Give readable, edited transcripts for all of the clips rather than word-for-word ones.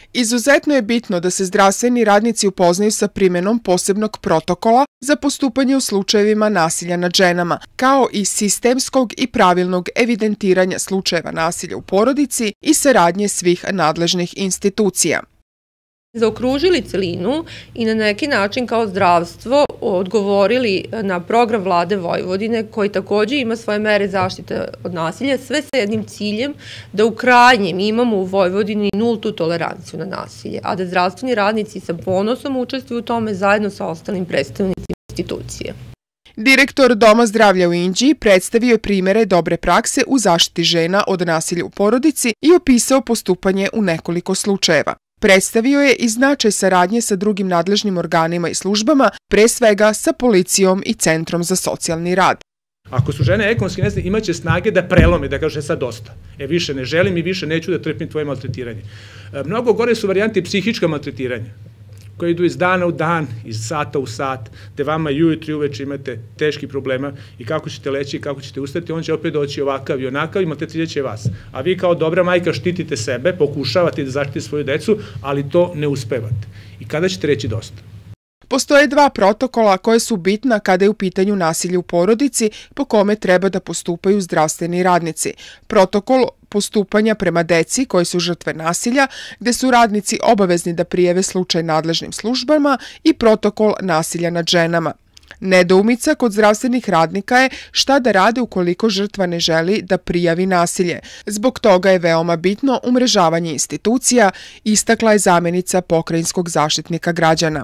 Izuzetno je bitno da se zdravstveni radnici upoznaju sa primjenom posebnog protokola za postupanje u slučajevima nasilja nad ženama, kao i sistemskog i pravilnog evidentiranja slučajeva nasilja u porodici i saradnje svih nadležnih institucija. Zaokružili celinu i na neki način kao zdravstvo odgovorili na program Vlade Vojvodine koji također ima svoje mere zaštite od nasilja, sve sa jednim ciljem da u krajnjem imamo u Vojvodini nultu toleranciju na nasilje, a da zdravstveni radnici sa ponosom učestvuju u tome zajedno sa ostalim predstavnicima institucije. Direktor Doma zdravlja u Inđiji predstavio je primere dobre prakse u zaštiti žena od nasilja u porodici i opisao postupanje u nekoliko slučajeva. Predstavio je i značaj saradnje sa drugim nadležnim organima i službama, pre svega sa policijom i Centrom za socijalni rad. Ako su žene ekonomski nesne, imaće snage da prelome, da kaže sad dosta. Više ne želim i više neću da trpim tvoje maltretiranje. Mnogo gore su varijante psihička maltretiranja, koje idu iz dana u dan, iz sata u sat, te vama i ujutru i uveče imate teški problema i kako ćete leći i kako ćete ustati, on će opet doći ovakav i onakav i maltretirat će vas. A vi kao dobra majka štitite sebe, pokušavate da zaštitite svoju decu, ali to ne uspevate. I kada ćete reći dosta? Postoje dva protokola koje su bitna kada je u pitanju nasilja u porodici po kome treba da postupaju zdravstveni radnici. Protokol postupanja prema deci koji su žrtve nasilja, gde su radnici obavezni da prijave slučaj nadležnim službama i protokol nasilja nad ženama. Nedoumica kod zdravstvenih radnika je šta da rade ukoliko žrtva ne želi da prijavi nasilje. Zbog toga je veoma bitno umrežavanje institucija, istakla je zamenica pokrajinskog zaštitnika građana.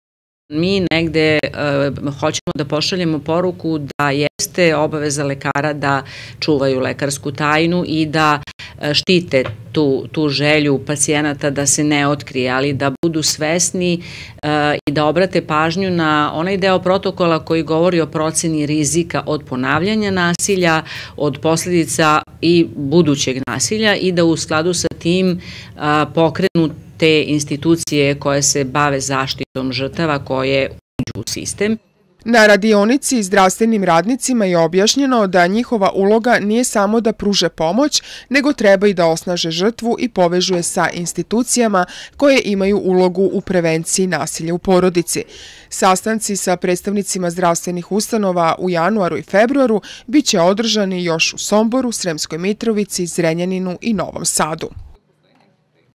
Mi negde hoćemo da pošaljemo poruku da jeste obaveza lekara da čuvaju lekarsku tajnu i da štite tu želju pacijenata da se ne otkrije, ali da budu svesni i da obrate pažnju na onaj deo protokola koji govori o proceni rizika od ponavljanja nasilja, od posljedica i budućeg nasilja i da u skladu sa tim pokrenu te institucije koje se bave zaštitom žrtava koje uđu u sistem. Na radionici zdravstvenim radnicima je objašnjeno da njihova uloga nije samo da pruže pomoć, nego treba i da osnaže žrtvu i povežu je sa institucijama koje imaju ulogu u prevenciji nasilja u porodici. Sastanci sa predstavnicima zdravstvenih ustanova u januaru i februaru biće održani još u Somboru, Sremskoj Mitrovici, Zrenjaninu i Novom Sadu.